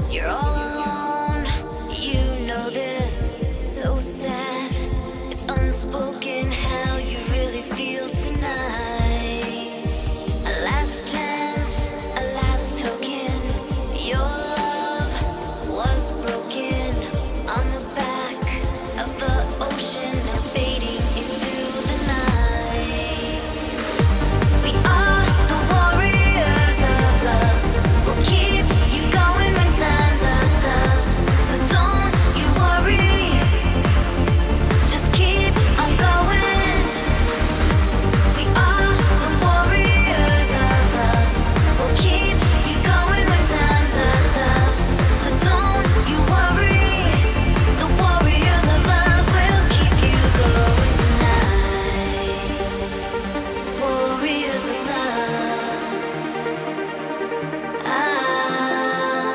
You're all alone, you know this. So sad, it's unspoken how you really feel tonight. A last chance, a last token. Your love was broken on the back of the ocean, fading into the night. We are the warriors of love. We'll keep you going when times are tough. So don't you worry, just keep on going. We are the warriors of love. We'll keep you going when times are tough. So don't you worry, the warriors of love will keep you going tonight. Warriors of love.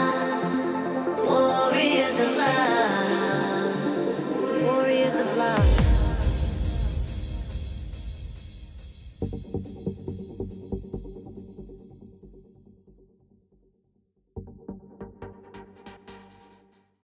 Warriors of love. Warriors of love.